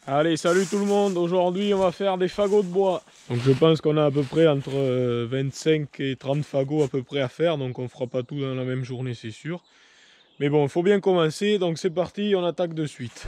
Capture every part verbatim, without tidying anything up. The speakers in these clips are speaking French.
Allez, salut tout le monde. Aujourd'hui, on va faire des fagots de bois. Donc je pense qu'on a à peu près entre vingt-cinq et trente fagots à peu près à faire. Donc on fera pas tout dans la même journée, c'est sûr. Mais bon, il faut bien commencer. Donc c'est parti, on attaque de suite.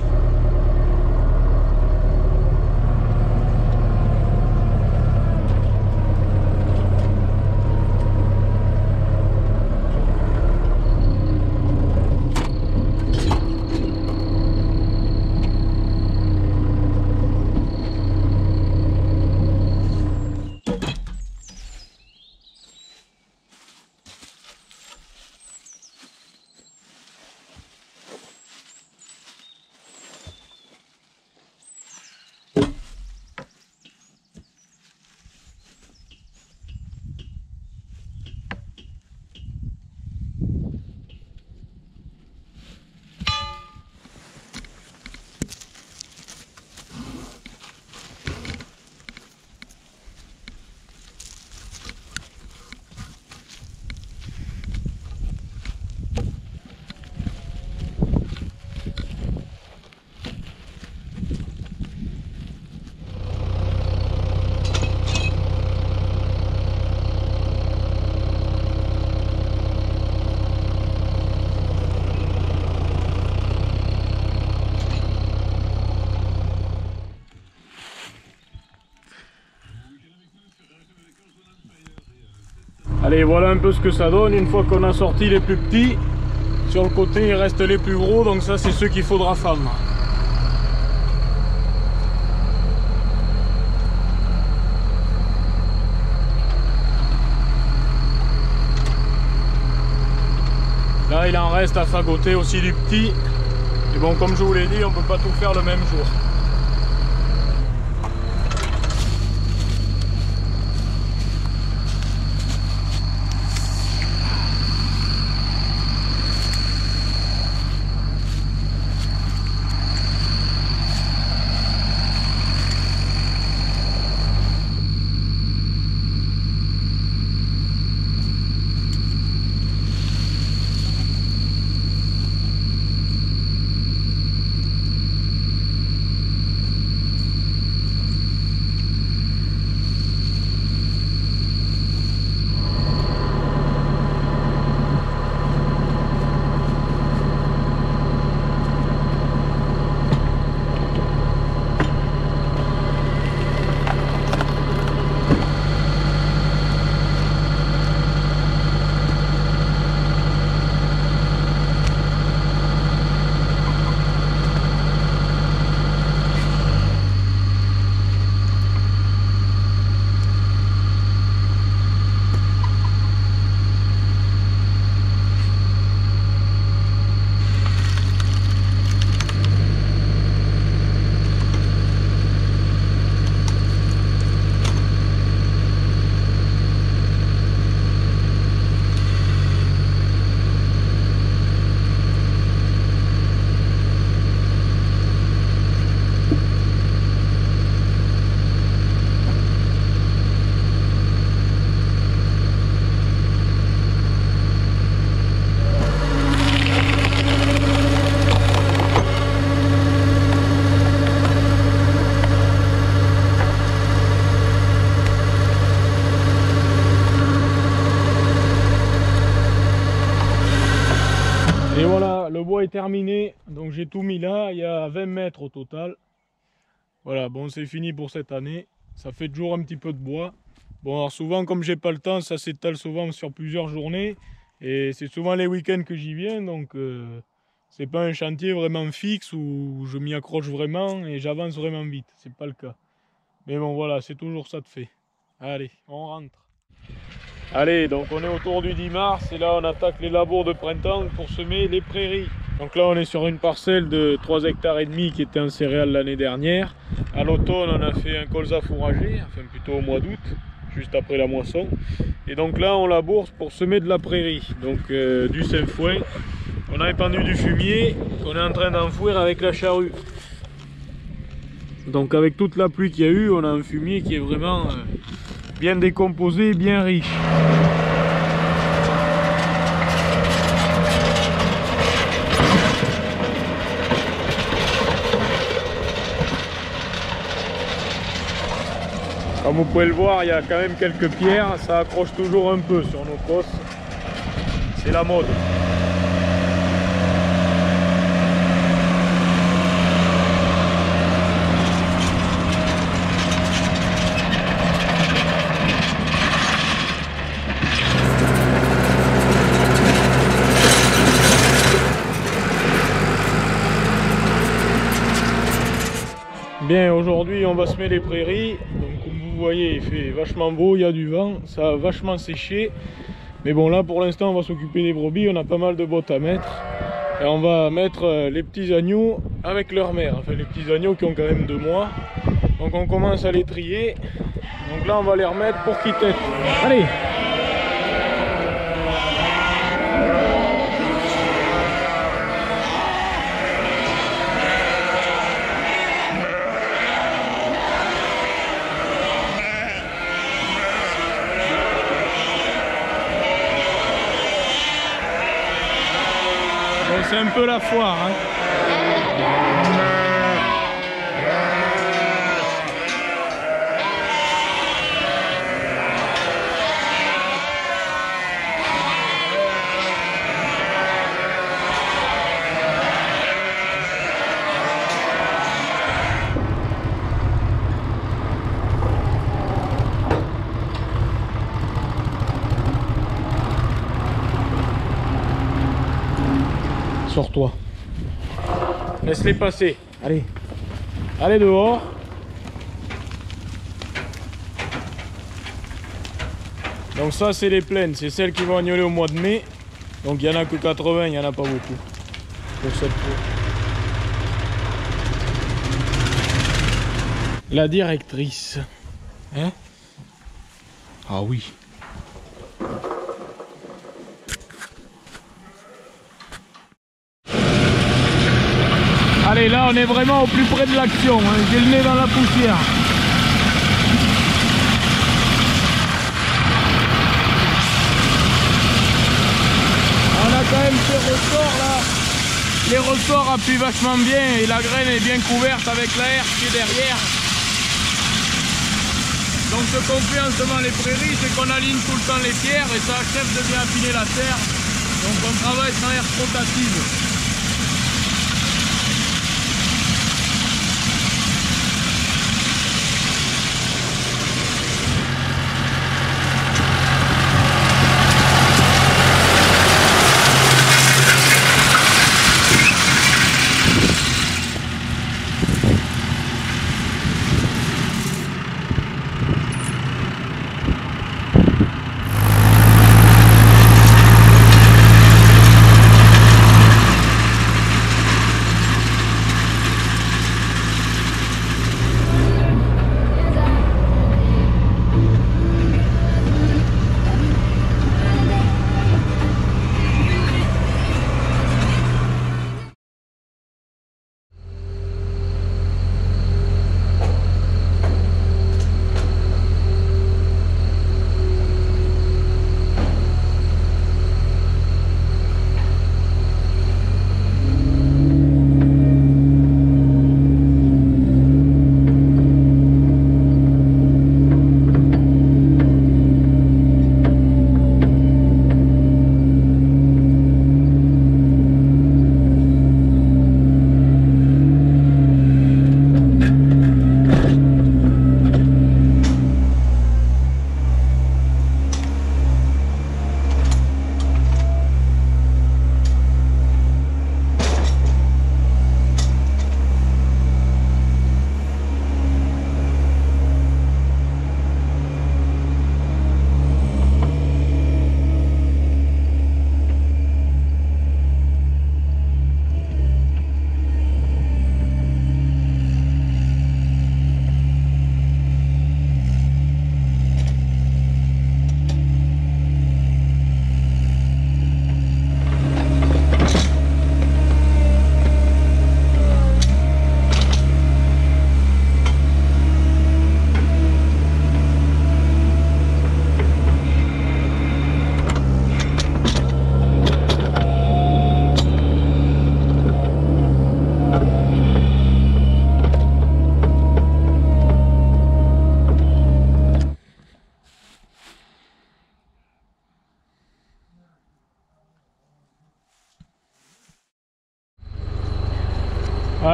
Allez, voilà un peu ce que ça donne une fois qu'on a sorti les plus petits. Sur le côté, il reste les plus gros, donc ça c'est ceux qu'il faudra fendre. Là, il en reste à fagoter aussi du petit. Et bon, comme je vous l'ai dit, on ne peut pas tout faire le même jour. Et voilà, le bois est terminé, donc j'ai tout mis là, il y a vingt mètres au total. Voilà, bon c'est fini pour cette année, ça fait toujours un petit peu de bois. Bon alors souvent comme j'ai pas le temps, ça s'étale souvent sur plusieurs journées. Et c'est souvent les week-ends que j'y viens, donc euh, c'est pas un chantier vraiment fixe où je m'y accroche vraiment et j'avance vraiment vite, c'est pas le cas. Mais bon voilà, c'est toujours ça de fait. Allez, on rentre. Allez, donc on est autour du dix mars et là on attaque les labours de printemps pour semer les prairies. Donc là on est sur une parcelle de trois hectares et demi qui était en céréales l'année dernière. À l'automne on a fait un colza fourragé, enfin plutôt au mois d'août, juste après la moisson. Et donc là on laboure pour semer de la prairie, donc euh, du sainfoin. On a épandu du fumier qu'on est en train d'enfouir avec la charrue. Donc avec toute la pluie qu'il y a eu, on a un fumier qui est vraiment euh, bien décomposé, bien riche. Comme vous pouvez le voir, il y a quand même quelques pierres, ça accroche toujours un peu sur nos cosses. C'est la mode. Bien, aujourd'hui on va semer les prairies. Donc comme vous voyez, il fait vachement beau, il y a du vent, ça a vachement séché. Mais bon, là pour l'instant on va s'occuper des brebis, on a pas mal de bottes à mettre. Et on va mettre les petits agneaux avec leur mère, enfin les petits agneaux qui ont quand même deux mois. Donc on commence à les trier. Donc là on va les remettre pour qu'ils têtent. Allez! C'est un peu la foire, hein. Sors-toi. Laisse-les passer. Allez. Allez dehors. Donc ça c'est les plaines. C'est celles qui vont agnoler au mois de mai. Donc il n'y en a que quatre-vingts, il n'y en a pas beaucoup. Pour cette fois. La directrice. Hein? Ah oui. Allez, là on est vraiment au plus près de l'action, hein. J'ai le nez dans la poussière. On a quand même ces ressorts là. Les ressorts appuient vachement bien et la graine est bien couverte avec la herse qui est derrière. Donc ce qu'on fait en semant les prairies, c'est qu'on aligne tout le temps les pierres et ça achève de bien affiner la terre. Donc on travaille sans herse rotative.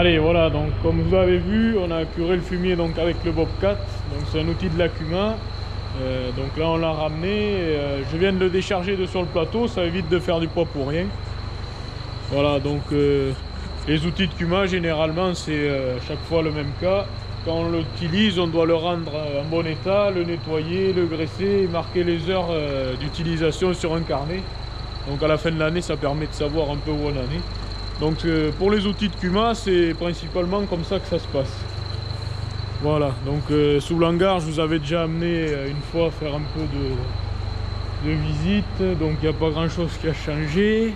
Allez, voilà, donc comme vous avez vu, on a curé le fumier donc avec le Bobcat. Donc c'est un outil de l'Akuma. Euh, donc là on l'a ramené. Et, euh, je viens de le décharger de sur le plateau, ça évite de faire du poids pour rien. Voilà, donc euh, les outils de Kuma généralement c'est euh, chaque fois le même cas. Quand on l'utilise, on doit le rendre en bon état, le nettoyer, le graisser et marquer les heures euh, d'utilisation sur un carnet. Donc à la fin de l'année, ça permet de savoir un peu où on en est. Donc euh, pour les outils de Kuma, c'est principalement comme ça que ça se passe. Voilà, donc euh, sous l'hangar, je vous avais déjà amené euh, une fois faire un peu de, de visite. Donc il n'y a pas grand chose qui a changé.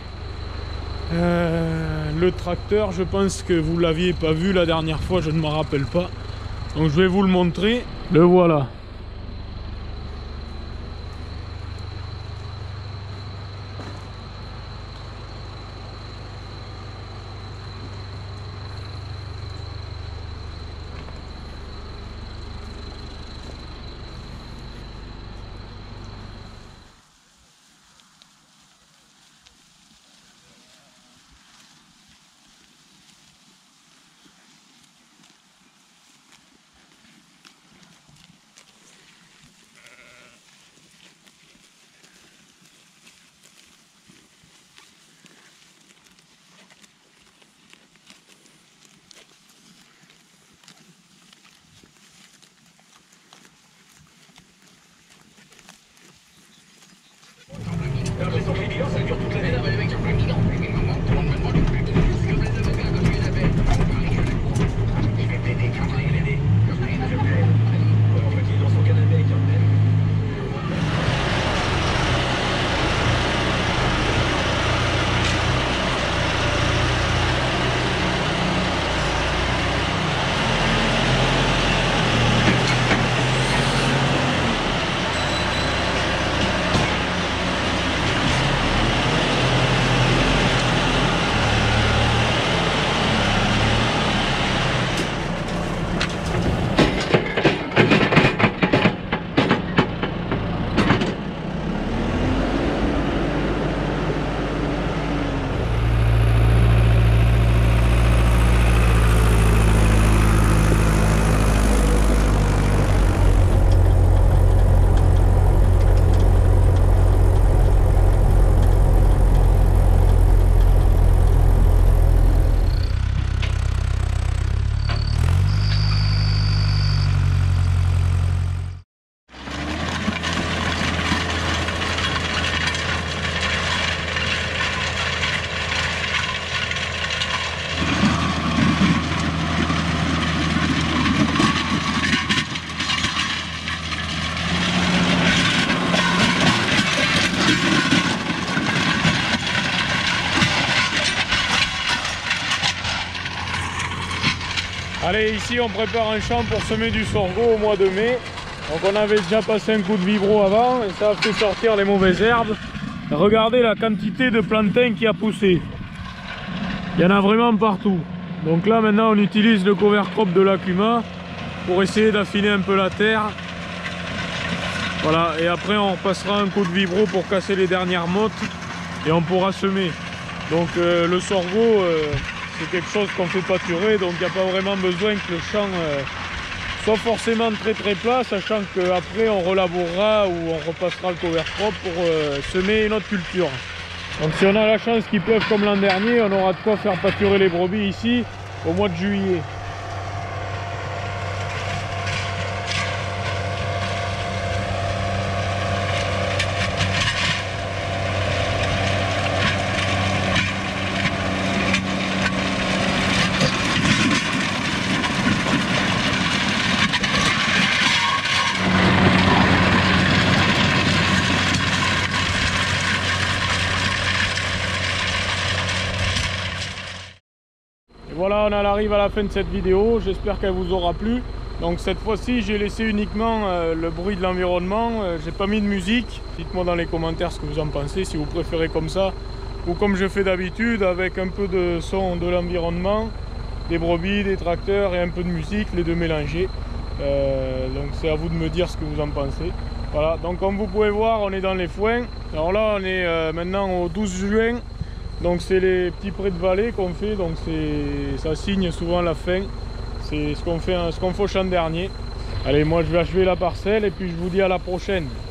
Euh, le tracteur, je pense que vous ne l'aviez pas vu la dernière fois, je ne m'en rappelle pas. Donc je vais vous le montrer. Le voilà. Allez, ici on prépare un champ pour semer du sorgho au mois de mai. Donc on avait déjà passé un coup de vibro avant et ça a fait sortir les mauvaises herbes. Regardez la quantité de plantains qui a poussé. Il y en a vraiment partout. Donc là maintenant on utilise le cover crop de l'Akuma pour essayer d'affiner un peu la terre. Voilà, et après on repassera un coup de vibro pour casser les dernières mottes et on pourra semer. Donc euh, le sorgho, euh, c'est quelque chose qu'on fait pâturer, donc il n'y a pas vraiment besoin que le champ euh, soit forcément très très plat, sachant qu'après on relabourera ou on repassera le cover crop pour euh, semer une autre culture. Donc si on a la chance qu'il pleuve comme l'an dernier, on aura de quoi faire pâturer les brebis ici au mois de juillet. Voilà, on arrive à la fin de cette vidéo, j'espère qu'elle vous aura plu. Donc cette fois-ci j'ai laissé uniquement euh, le bruit de l'environnement, euh, j'ai pas mis de musique. Dites-moi dans les commentaires ce que vous en pensez, si vous préférez comme ça ou comme je fais d'habitude avec un peu de son de l'environnement, des brebis, des tracteurs et un peu de musique, les deux mélangés. Euh, donc c'est à vous de me dire ce que vous en pensez. Voilà, donc comme vous pouvez voir on est dans les foins. Alors là on est euh, maintenant au douze juin. Donc c'est les petits prés de vallée qu'on fait, donc ça signe souvent la fin. C'est ce qu'on fait, ce qu'on fait au champ dernier. Allez, moi je vais achever la parcelle et puis je vous dis à la prochaine.